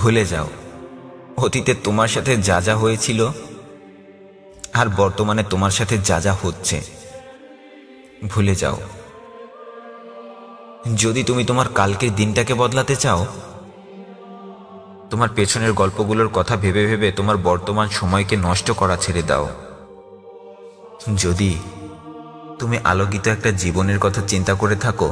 ভুলে যাও অতীতে তোমার সাথে যা যা হয়েছিল আর বর্তমানে তোমার সাথে যা যা হচ্ছে। ভুলে যাও। যদি তুমি তোমার কালকের দিনটাকে বদলাতে চাও, তোমার পেছনের গল্পগুলোর কথা ভেবে ভেবে তোমার বর্তমান সময়কে নষ্ট করা ছেড়ে দাও। যদি তুমি আলোকিত একটা জীবনের কথা চিন্তা করে থাকো,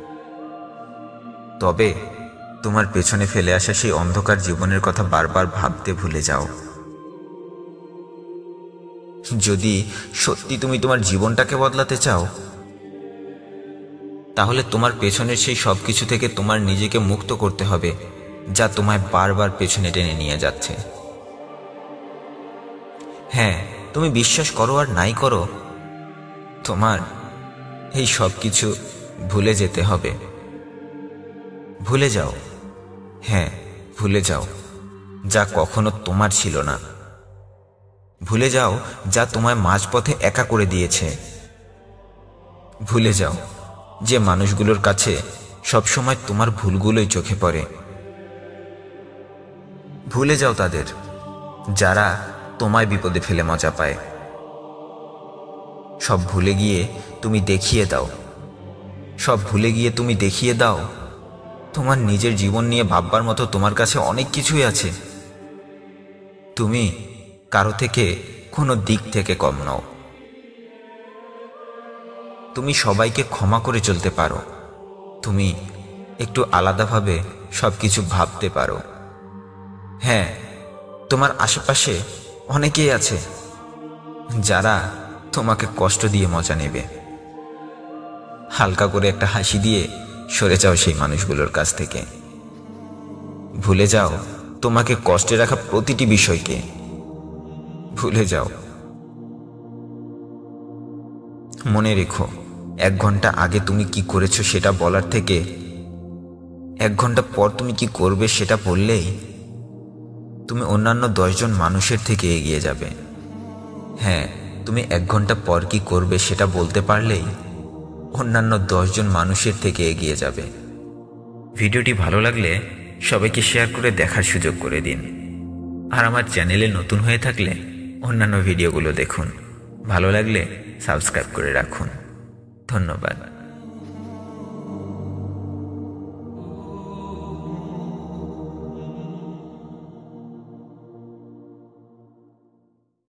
তবে তোমার পেছনে ফেলে আসা সেই অন্ধকার জীবনের কথা বারবার ভাবতে ভুলে যাও। যদি সত্যি তুমি তোমার জীবনটাকে বদলাতে চাও, তাহলে তোমার পেছনের সেই সব কিছু থেকে তোমার নিজেকে মুক্ত করতে হবে, যা তোমায় বারবার পেছনে টেনে নিয়ে যাচ্ছে। হ্যাঁ, তুমি বিশ্বাস করো আর নাই করো, তোমার এই সব কিছু ভুলে যেতে হবে। ভুলে যাও। হ্যাঁ, ভুলে যাও যা কখনো তোমার ছিল না। ভুলে যাও যা তোমায় মাঝপথে একা করে দিয়েছে। ভুলে যাও যে মানুষগুলোর কাছে সবসময় তোমার ভুলগুলোই চোখে পড়ে। ভুলে যাও তাদের, যারা তোমায় বিপদে ফেলে মজা পায়। সব ভুলে গিয়ে তুমি দেখিয়ে দাও, সব ভুলে গিয়ে তুমি দেখিয়ে দাও তোমার নিজের জীবন নিয়ে ভাববার মতো তোমার কাছে অনেক কিছুই আছে। তুমি কারো থেকে কোনো দিক থেকে কম নও। তুমি সবাইকে ক্ষমা করে চলতে পারো। তুমি একটু আলাদাভাবে সব কিছু ভাবতে পারো। হ্যাঁ, তোমার আশেপাশে অনেকেই আছে যারা তোমাকে কষ্ট দিয়ে মজা নেবে। হালকা করে একটা হাসি দিয়ে সরে যাও সেই মানুষগুলোর কাছ থেকে। ভুলে যাও তোমাকে কষ্টে রাখা প্রতিটি বিষয়কে। ভুলে যাও। মনে রেখো, 1 ঘন্টা আগে তুমি কি করেছো সেটা বলার থেকে 1 ঘন্টা পর তুমি কি করবে সেটা বললেই তুমি অন্যান্য 10 জন মানুষের থেকে এগিয়ে যাবে। হ্যাঁ, তুমি 1 ঘন্টা পর কি করবে সেটা বলতে পারলেই অন্যান্য 10 জন মানুষের থেকে এগিয়ে যাবে। ভিডিওটি ভালো লাগলে সবাইকে শেয়ার করে দেখার সুযোগ করে দিন। আর আমার চ্যানেলে নতুন হয়ে থাকলে অন্যান্য ভিডিওগুলো দেখুন। ভালো লাগলে সাবস্ক্রাইব করে রাখুন। ধন্যবাদ।